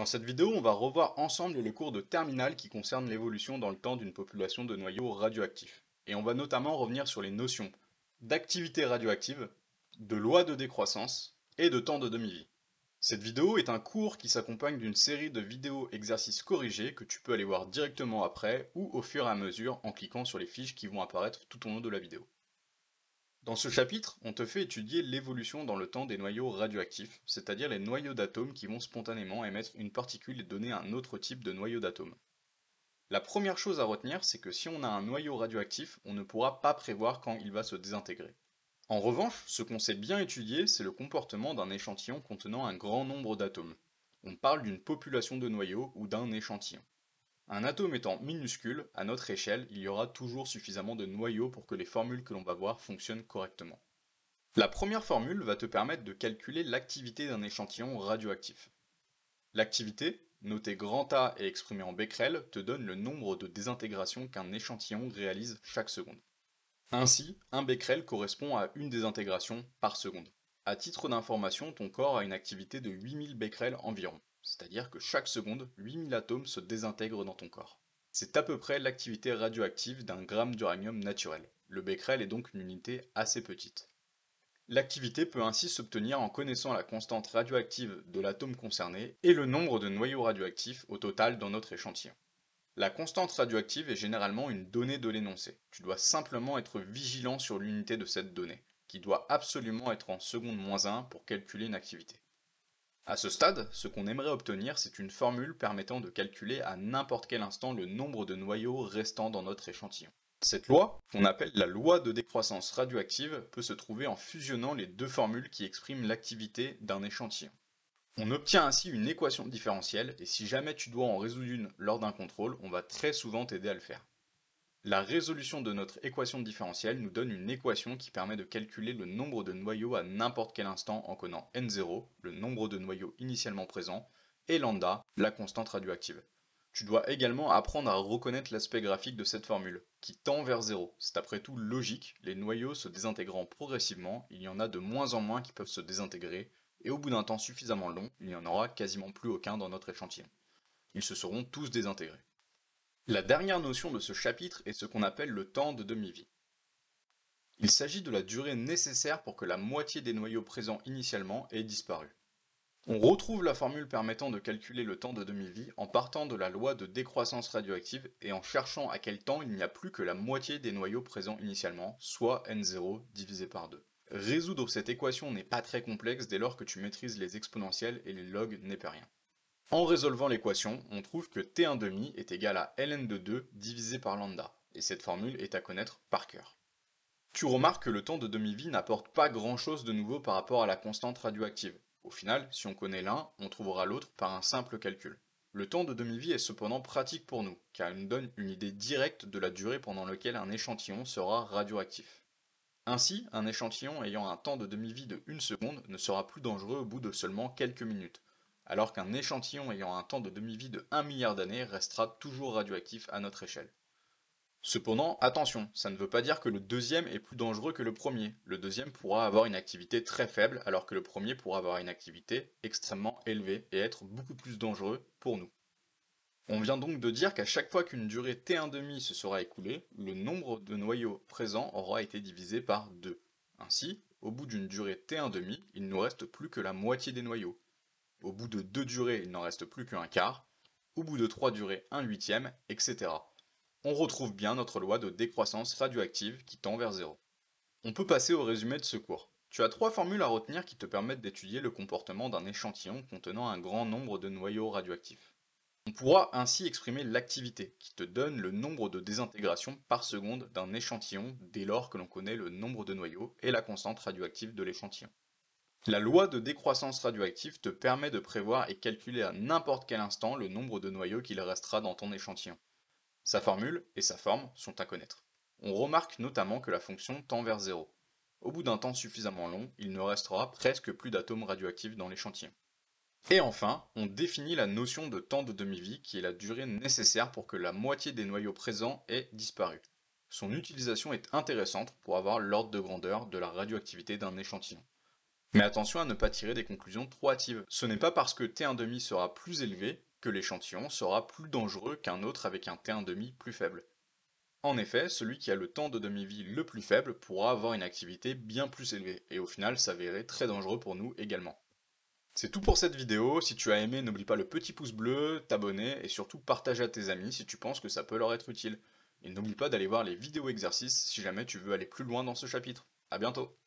Dans cette vidéo, on va revoir ensemble le cours de terminale qui concerne l'évolution dans le temps d'une population de noyaux radioactifs. Et on va notamment revenir sur les notions d'activité radioactive, de loi de décroissance et de temps de demi-vie. Cette vidéo est un cours qui s'accompagne d'une série de vidéos exercices corrigés que tu peux aller voir directement après ou au fur et à mesure en cliquant sur les fiches qui vont apparaître tout au long de la vidéo. Dans ce chapitre, on te fait étudier l'évolution dans le temps des noyaux radioactifs, c'est-à-dire les noyaux d'atomes qui vont spontanément émettre une particule et donner un autre type de noyau d'atome. La première chose à retenir, c'est que si on a un noyau radioactif, on ne pourra pas prévoir quand il va se désintégrer. En revanche, ce qu'on sait bien étudier, c'est le comportement d'un échantillon contenant un grand nombre d'atomes. On parle d'une population de noyaux ou d'un échantillon. Un atome étant minuscule, à notre échelle, il y aura toujours suffisamment de noyaux pour que les formules que l'on va voir fonctionnent correctement. La première formule va te permettre de calculer l'activité d'un échantillon radioactif. L'activité, notée grand A et exprimée en becquerel, te donne le nombre de désintégrations qu'un échantillon réalise chaque seconde. Ainsi, un becquerel correspond à une désintégration par seconde. À titre d'information, ton corps a une activité de 8000 becquerels environ. C'est-à-dire que chaque seconde, 8000 atomes se désintègrent dans ton corps. C'est à peu près l'activité radioactive d'un gramme d'uranium naturel. Le becquerel est donc une unité assez petite. L'activité peut ainsi s'obtenir en connaissant la constante radioactive de l'atome concerné et le nombre de noyaux radioactifs au total dans notre échantillon. La constante radioactive est généralement une donnée de l'énoncé. Tu dois simplement être vigilant sur l'unité de cette donnée, qui doit absolument être en seconde moins 1 pour calculer une activité. À ce stade, ce qu'on aimerait obtenir, c'est une formule permettant de calculer à n'importe quel instant le nombre de noyaux restants dans notre échantillon. Cette loi, qu'on appelle la loi de décroissance radioactive, peut se trouver en fusionnant les deux formules qui expriment l'activité d'un échantillon. On obtient ainsi une équation différentielle, et si jamais tu dois en résoudre une lors d'un contrôle, on va très souvent t'aider à le faire. La résolution de notre équation différentielle nous donne une équation qui permet de calculer le nombre de noyaux à n'importe quel instant en connaissant n0, le nombre de noyaux initialement présents, et lambda, la constante radioactive. Tu dois également apprendre à reconnaître l'aspect graphique de cette formule, qui tend vers 0. C'est après tout logique, les noyaux se désintégrant progressivement, il y en a de moins en moins qui peuvent se désintégrer, et au bout d'un temps suffisamment long, il n'y en aura quasiment plus aucun dans notre échantillon. Ils se seront tous désintégrés. La dernière notion de ce chapitre est ce qu'on appelle le temps de demi-vie. Il s'agit de la durée nécessaire pour que la moitié des noyaux présents initialement aient disparu. On retrouve la formule permettant de calculer le temps de demi-vie en partant de la loi de décroissance radioactive et en cherchant à quel temps il n'y a plus que la moitié des noyaux présents initialement, soit n0 divisé par 2. Résoudre cette équation n'est pas très complexe dès lors que tu maîtrises les exponentielles et les logs népériens. En résolvant l'équation, on trouve que T1,5 est égal à ln de 2 divisé par lambda, et cette formule est à connaître par cœur. Tu remarques que le temps de demi-vie n'apporte pas grand-chose de nouveau par rapport à la constante radioactive. Au final, si on connaît l'un, on trouvera l'autre par un simple calcul. Le temps de demi-vie est cependant pratique pour nous, car il nous donne une idée directe de la durée pendant laquelle un échantillon sera radioactif. Ainsi, un échantillon ayant un temps de demi-vie de 1 seconde ne sera plus dangereux au bout de seulement quelques minutes, alors qu'un échantillon ayant un temps de demi-vie de 1 milliard d'années restera toujours radioactif à notre échelle. Cependant, attention, ça ne veut pas dire que le deuxième est plus dangereux que le premier. Le deuxième pourra avoir une activité très faible, alors que le premier pourra avoir une activité extrêmement élevée et être beaucoup plus dangereux pour nous. On vient donc de dire qu'à chaque fois qu'une durée T1,5 se sera écoulée, le nombre de noyaux présents aura été divisé par 2. Ainsi, au bout d'une durée T1,5, il ne nous reste plus que la moitié des noyaux. Au bout de 2 durées, il n'en reste plus qu'un quart. Au bout de 3 durées, un huitième, etc. On retrouve bien notre loi de décroissance radioactive qui tend vers 0. On peut passer au résumé de ce cours. Tu as 3 formules à retenir qui te permettent d'étudier le comportement d'un échantillon contenant un grand nombre de noyaux radioactifs. On pourra ainsi exprimer l'activité, qui te donne le nombre de désintégrations par seconde d'un échantillon dès lors que l'on connaît le nombre de noyaux et la constante radioactive de l'échantillon. La loi de décroissance radioactive te permet de prévoir et calculer à n'importe quel instant le nombre de noyaux qu'il restera dans ton échantillon. Sa formule et sa forme sont à connaître. On remarque notamment que la fonction tend vers 0. Au bout d'un temps suffisamment long, il ne restera presque plus d'atomes radioactifs dans l'échantillon. Et enfin, on définit la notion de temps de demi-vie qui est la durée nécessaire pour que la moitié des noyaux présents ait disparu. Son utilisation est intéressante pour avoir l'ordre de grandeur de la radioactivité d'un échantillon. Mais attention à ne pas tirer des conclusions trop hâtives. Ce n'est pas parce que T1,5 sera plus élevé que l'échantillon sera plus dangereux qu'un autre avec un T1,5 plus faible. En effet, celui qui a le temps de demi-vie le plus faible pourra avoir une activité bien plus élevée, et au final s'avérer très dangereux pour nous également. C'est tout pour cette vidéo, si tu as aimé n'oublie pas le petit pouce bleu, t'abonner et surtout partager à tes amis si tu penses que ça peut leur être utile. Et n'oublie pas d'aller voir les vidéos exercices si jamais tu veux aller plus loin dans ce chapitre. A bientôt!